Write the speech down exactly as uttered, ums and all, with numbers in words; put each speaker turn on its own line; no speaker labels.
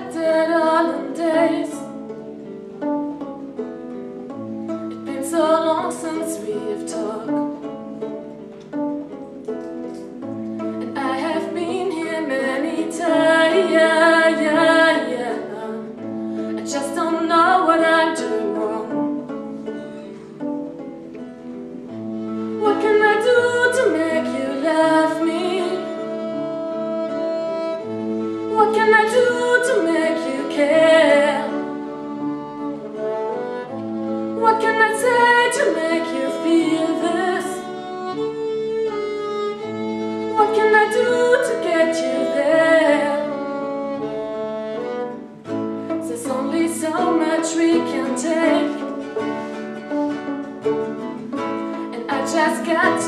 reflected all in days. It's been so long since we've talked, and I have been here many times. Yeah, yeah, yeah. I just don't know what I'm doing wrong. What can I do to make you love me? What can I do to make you care? What can I say to make you feel this? What can I do to get you there? There's only so much we can take, and I just got